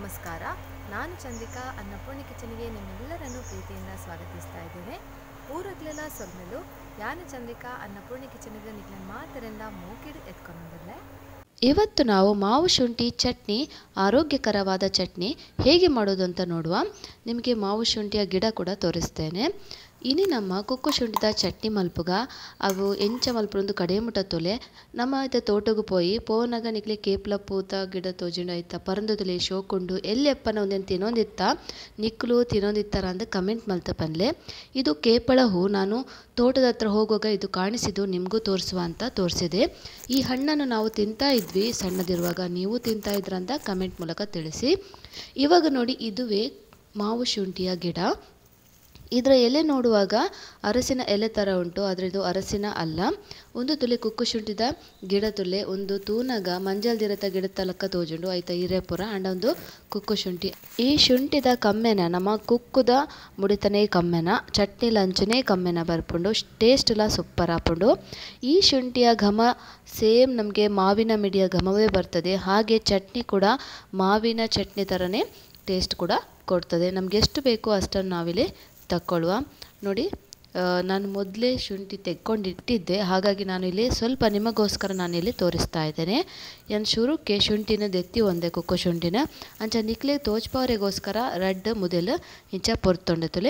ನಮಸ್ಕಾರ. ನಾನು ಚಂದ್ರಿಕಾ ಅನ್ನಪೂರ್ಣಿ ಕಿಚನ್ಗೆ ನಿಮ್ಮೆಲ್ಲರನ್ನು ಪ್ರೀತಿಯಿಂದ ಸ್ವಾಗತಿಸ್ತಾ ಇದ್ದೇನೆ. ಊರಗ್ಲೆಲ್ಲ ಸೊಲ್ಮೆಲು ಯಾನು ಚಂದ್ರಿಕಾ ಅನ್ನಪೂರ್ಣಿ ಕಿಚನ್ಗೆ ನಿಗ್ಲ ಮಾತರಿಂದ ಮೂಕಿಡು ಎತ್ಕೊಂಡ್ಬಂದಿರಲೆ. ಇವತ್ತು ನಾವು ಮಾವು ಶುಂಠಿ ಚಟ್ನಿ, ಆರೋಗ್ಯಕರವಾದ ಚಟ್ನಿ ಹೇಗೆ ಮಾಡೋದು ಅಂತ ನೋಡುವ. ನಿಮಗೆ ಮಾವು ಶುಂಠಿಯ ಗಿಡ ಕೂಡ ತೋರಿಸ್ತೇನೆ. ಇನಿ ನಮ್ಮ ಕುಕ್ಕು ಶುಂಠಿದ ಚಟ್ನಿ ಮಲ್ಪುಗ ಅವು ಎಂಚ ಮಲ್ಪುಂದು ಕಡೆ ಮುಟ ತೊಲೆ ನಮ್ಮ ಐತ ತೋಟಗೂ ಪೋಯಿ ಪೋನಾಗ ನಿಕ್ಲೆ ಕೇಪ್ಲ ಪೂತ ಗಿಡ ತೋಜಿಂಡು ಐತ ಪರಂದು ತೊಲೆ ಶೋಕುಂಡು ಎಲ್ಲಿ ಎಪ್ಪನ ಒಂದೇನು ತಿನ್ನೊಂದಿತ್ತ ನಿಕ್ಲು ತಿನ್ನೊಂದಿತ್ತಾರ ಅಂತ ಕಮೆಂಟ್ ಮಲ್ತ ಪನ್ಲೆ. ಇದು ಕೇಪಳ ಹೂ. ನಾನು ತೋಟದ ಹತ್ರ ಹೋಗುವಾಗ ಇದು ಕಾಣಿಸಿದ್ದು ನಿಮಗೂ ತೋರಿಸುವ ಅಂತ ತೋರಿಸಿದೆ. ಈ ಹಣ್ಣನ್ನು ನಾವು ತಿಂತಾ ಇದ್ವಿ ಸಣ್ಣದಿರುವಾಗ, ನೀವು ತಿಂತಾ ಇದ್ರಂತ ಕಮೆಂಟ್ ಮೂಲಕ ತಿಳಿಸಿ. ಇವಾಗ ನೋಡಿ, ಇದುವೇ ಮಾವು ಶುಂಠಿಯ ಗಿಡ. ಇದರ ಎಲೆ ನೋಡುವಾಗ ಅರಸಿನ ಎಲೆ ಥರ ಉಂಟು, ಆದರೆ ಇದು ಅರಸಿನ ಅಲ್ಲ. ಒಂದು ತುಲೆ ಕುಕ್ಕು ಶುಂಠಿದ ಗಿಡ ತುಲೆ ಒಂದು ತೂನಗ ಮಂಜಲ್ದಿರತ ಗಿಡ ತಲಕ ತೋಜುಂಡು ಐತ ಹಿರೇಪುರ ಅಂಡ ಒಂದು ಕುಕ್ಕು ಶುಂಠಿ. ಈ ಶುಂಠಿದ ಕಮ್ಮೆನ ನಮ್ಮ ಕುಕ್ಕುದ ಮುಡಿತನೇ ಕಮ್ಮೆನ ಚಟ್ನಿ ಲಂಚನೇ ಕಮ್ಮೆನ ಬರ್ಪುಂಡು. ಟೇಸ್ಟ್ಲ ಸೂಪರ್ ಆಪುಂಡು. ಈ ಶುಂಠಿಯ ಘಮ ಸೇಮ್ ನಮಗೆ ಮಾವಿನ ಮಿಡಿಯ ಘಮವೇ ಬರ್ತದೆ. ಹಾಗೆ ಚಟ್ನಿ ಕೂಡ ಮಾವಿನ ಚಟ್ನಿ ಥರನೇ ಟೇಸ್ಟ್ ಕೂಡ ಕೊಡ್ತದೆ. ನಮಗೆ ಎಷ್ಟು ಬೇಕೋ ಅಷ್ಟನ್ನು ನಾವಿಲ್ಲಿ ತಗೊಳ್ಳುವ. ನೋಡಿ, ನಾನು ಮೊದಲೇ ಶುಂಠಿ ತೆಕ್ಕೊಂಡಿಟ್ಟಿದ್ದೆ, ಹಾಗಾಗಿ ನಾನು ಇಲ್ಲಿ ಸ್ವಲ್ಪ ನಿಮಗೋಸ್ಕರ ನಾನಿಲ್ಲಿ ತೋರಿಸ್ತಾ ಇದ್ದೇನೆ. ಏನು ಶುರುಕ್ಕೆ ಶುಂಠಿನ ದೆತ್ತಿ ಒಂದೇ ಕುಕ್ಕು ಶುಂಠಿನ ಅಂಚ ನಿಕ್ಲೆ ತೋಚ್ಪವರೆಗೋಸ್ಕರ ರೆಡ್ ಮುದೆಲ್ ಇಂಚ ಪೊರ್ತೊಂಡೆ ತುಲೆ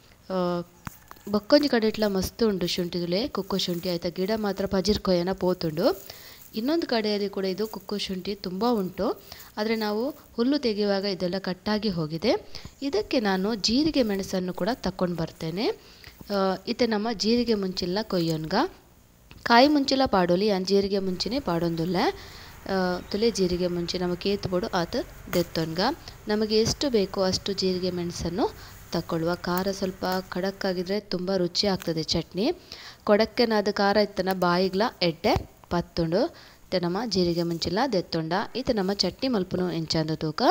ಬಕ್ಕೊಂಜಿ ಕಡೆ ಇಟ್ಲ ಮಸ್ತ್ ಉಂಡು ಶುಂಠಿ ತುಲೆ ಕುಕ್ಕು ಶುಂಠಿ ಆಯ್ತಾ. ಗಿಡ ಮಾತ್ರ ಪಜಿರ್ ಕೊಯ್ಯನ ಪೋತುಂಡು. ಇನ್ನೊಂದು ಕಡೆಯಲ್ಲಿ ಕೂಡ ಇದು ಕುಕ್ಕು ಶುಂಠಿ ತುಂಬ ಉಂಟು, ಆದರೆ ನಾವು ಹುಲ್ಲು ತೆಗೆಯುವಾಗ ಇದೆಲ್ಲ ಕಟ್ಟಾಗಿ ಹೋಗಿದೆ. ಇದಕ್ಕೆ ನಾನು ಜೀರಿಗೆ ಮೆಣಸನ್ನು ಕೂಡ ತಕೊಂಡು ಬರ್ತೇನೆ. ಇತ್ತೆ ನಮ್ಮ ಜೀರಿಗೆ ಮುಂಚಿಲ್ಲ ಕೊಯ್ಯೋನ್ಗ ಕಾಯಿ ಮುಂಚಿಲ್ಲ ಪಾಡೋಲಿ ಯಾನ್ ಜೀರಿಗೆ ಮುಂಚಿನೇ ಪಾಡೊಂದುಲ್ಲ. ತುಲೆ ಜೀರಿಗೆ ಮುಂಚೆ ನಮಗೆ ಕೇತು ಬೋಡು ಆತ ದೆತ್ತೊನ್ಗ ನಮಗೆ ಎಷ್ಟು ಬೇಕೋ ಅಷ್ಟು ಜೀರಿಗೆ ಮೆಣಸನ್ನು ತಗೊಳ್ಳುವ. ಖಾರ ಸ್ವಲ್ಪ ಖಡಕ್ ಆಗಿದ್ರೆ ತುಂಬ ರುಚಿ ಆಗ್ತದೆ ಚಟ್ನಿ. ಕೊಡಕ್ಕೆನಾದ ಖಾರ ಇತ್ತನ ಬಾಯಿಗ್ಲ ಎಡ್ಡೆ ಪತ್ತುಂಡು ನಮ್ಮ ಜೀರಿಗೆ ಮುಂಚಿಲ್ಲ ದೆತ್ತೊಂಡ ಇದು ನಮ್ಮ ಚಟ್ನಿ ಮಲ್ಪುನು ಎಂಚಂದು ತೂಕ.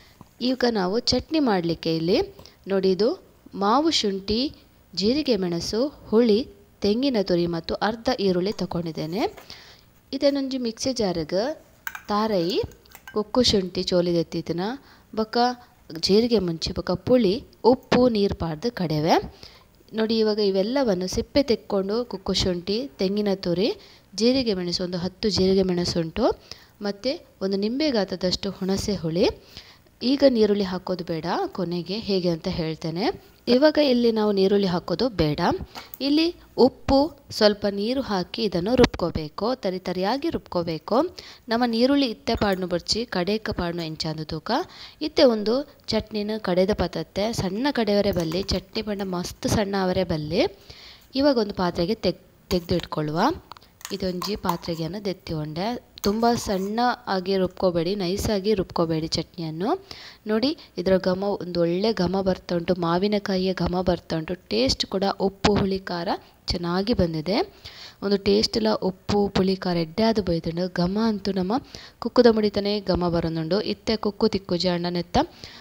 ಈಗ ನಾವು ಚಟ್ನಿ ಮಾಡಲಿಕ್ಕೆ ಇಲ್ಲಿ ನೋಡಿ, ಇದು ಮಾವು ಶುಂಠಿ, ಜೀರಿಗೆ ಮೆಣಸು, ಹುಳಿ, ತೆಂಗಿನ ತುರಿ ಮತ್ತು ಅರ್ಧ ಈರುಳ್ಳಿ ತಗೊಂಡಿದ್ದೇನೆ. ಇದನ್ನೊಂದು ಮಿಕ್ಸಿ ಜಾರಿಗೆ ತಾರೈ ಕುಕ್ಕು ಶುಂಠಿ ಚೋಲಿದೆತ್ತಿನ ಬೊಕ್ಕ ಜೀರಿಗೆ ಮುಂಚಿ ಬೊಕ್ಕ ಪುಳಿ ಉಪ್ಪು ನೀರು ಪಾಡ್ದು ಕಡೆವೆ. ನೋಡಿ, ಇವಾಗ ಇವೆಲ್ಲವನ್ನು ಸಿಪ್ಪೆ ತೆಕ್ಕೊಂಡು ಕುಕ್ಕು ಶುಂಠಿ, ತೆಂಗಿನ ತುರಿ, ಜೀರಿಗೆ ಮೆಣಸು ಒಂದು 10 ಜೀರಿಗೆ ಮೆಣಸು ಉಂಟು, ಮತ್ತು ಒಂದು ನಿಂಬೆ ಗಾತ್ರದಷ್ಟು ಹುಣಸೆ ಹುಳಿ. ಈಗ ನೀರುಳ್ಳಿ ಹಾಕೋದು ಬೇಡ, ಕೊನೆಗೆ ಹೇಗೆ ಅಂತ ಹೇಳ್ತೇನೆ. ಇವಾಗ ಇಲ್ಲಿ ನಾವು ನೀರುಳ್ಳಿ ಹಾಕೋದು ಬೇಡ. ಇಲ್ಲಿ ಉಪ್ಪು ಸ್ವಲ್ಪ ನೀರು ಹಾಕಿ ಇದನ್ನು ರುಬ್ಕೋಬೇಕು, ತರಿಯಾಗಿ ರುಬ್ಕೋಬೇಕು. ನಮ್ಮ ನೀರುಳ್ಳಿ ಇತ್ತೆ ಪಾಡ್ನು ಬರ್ಚಿ ಕಡೆಕ ಪಾಡ್ನು ಎಂಚಂದು ತೂಕ. ಇತ್ತೆ ಒಂದು ಚಟ್ನಿನ ಕಡೆದ ಪತತ್ತೆ ಸಣ್ಣ ಕಡೆಯವರೇ ಬಲ್ಲಿ, ಚಟ್ನಿ ಬಣ್ಣ ಮಸ್ತ್ ಸಣ್ಣ ಅವರೇ ಬಲ್ಲಿ. ಇವಾಗ ಒಂದು ಪಾತ್ರೆಗೆ ತೆಗೆದು ಇಟ್ಕೊಳ್ಳುವ. ಇದೊಂಜಿ ಪಾತ್ರೆಗೆಯನ್ನು ದೆತ್ತಿಕೊಂಡೆ. ತುಂಬ ಸಣ್ಣ ಆಗಿ ರುಬ್ಕೋಬೇಡಿ, ನೈಸಾಗಿ ರುಬ್ಕೋಬೇಡಿ ಚಟ್ನಿಯನ್ನು. ನೋಡಿ, ಇದರ ಘಮ ಒಂದು ಒಳ್ಳೆ ಘಮ ಬರ್ತಾ ಉಂಟು, ಮಾವಿನಕಾಯಿಯ ಘಮ ಬರ್ತಾ ಉಂಟು. ಟೇಸ್ಟ್ ಕೂಡ ಉಪ್ಪು ಹುಳಿ ಖಾರ ಚೆನ್ನಾಗಿ ಬಂದಿದೆ. ಒಂದು ಟೇಸ್ಟ್ ಎಲ್ಲ ಉಪ್ಪು ಪುಳಿ ಖಾರ ಎಡ್ಡೆ ಅದು ಬೈದುಂಡು. ಘಮ ಅಂತೂ ನಮ್ಮ ಕುಕ್ಕುದ ಮುಡಿತಾನೆ ಘಮ ಬರೋದುಂಡು. ಇತ್ತೆ ಕುಕ್ಕು ತಿಕ್ಕುಜಿ ಅಣ್ಣನೆತ್ತ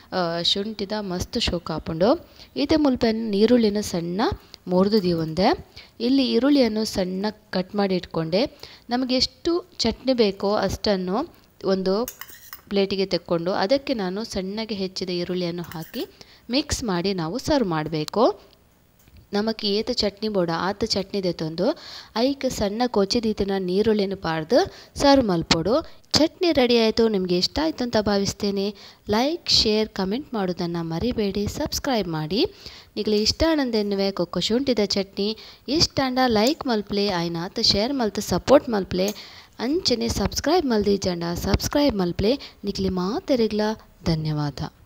ಶುಂಠಿದ ಮಸ್ತ್ ಶೋಕ ಹಾಪುಂಡು. ಇದೇ ಮುಲ್ಪೆನ್ ನೀರುಳ್ಳಿನ ಸಣ್ಣ ಮುರಿದು ಒಂದೆ. ಇಲ್ಲಿ ಈರುಳ್ಳಿಯನ್ನು ಸಣ್ಣ ಕಟ್ ಮಾಡಿ ಇಟ್ಕೊಂಡೆ. ನಮಗೆ ಎಷ್ಟು ಚಟ್ನಿ ಬೇಕೋ ಅಷ್ಟನ್ನು ಒಂದು ಪ್ಲೇಟಿಗೆ ತೆಕ್ಕೊಂಡು ಅದಕ್ಕೆ ನಾನು ಸಣ್ಣಗೆ ಹೆಚ್ಚಿದ ಈರುಳ್ಳಿಯನ್ನು ಹಾಕಿ ಮಿಕ್ಸ್ ಮಾಡಿ ನಾವು ಸರ್ವ್ ಮಾಡಬೇಕು. ನಮಗೆ ಏತ ಚಟ್ನಿ ಬೋಡ ಆತ ಚಟ್ನಿ ದೆತ್ತೊಂದು ಐಕ್ ಸಣ್ಣ ಕೊಚ್ಚಿದೀತಿನ ನೀರುಳ್ಳಿನ ಪಾಡ್ದು ಸರ್ವ್ ಮಲ್ಪೋಡು. ಚಟ್ನಿ ರೆಡಿ ಆಯಿತು. ನಿಮಗೆ ಇಷ್ಟ ಆಯಿತು ಅಂತ ಭಾವಿಸ್ತೇನೆ. ಲೈಕ್, ಶೇರ್, ಕಮೆಂಟ್ ಮಾಡೋದನ್ನು ಮರಿಬೇಡಿ. ಸಬ್ಸ್ಕ್ರೈಬ್ ಮಾಡಿ. ನಿಗಲಿ ಇಷ್ಟ ಆನಂದೆನ್ನುವೆ ಕೊಕ್ಕು ಶುಂಠಿದ ಚಟ್ನಿ ಇಷ್ಟ ಅಂಡ ಲೈಕ್ ಮಲ್ಪ್ಲೆ ಆಯ್ನಾತ ಶೇರ್ ಮಲ್ತು ಸಪೋರ್ಟ್ ಮಲ್ಪ್ಲೆ ಅಂಚನೆ ಸಬ್ಸ್ಕ್ರೈಬ್ ಮಲ್ದಿ ಜಂಡ ಸಬ್ಸ್ಕ್ರೈಬ್ ಮಲ್ಪ್ಲೆ ನಿಗಲಿ ಮಾತೆರಿಗ್ಲ ಧನ್ಯವಾದ.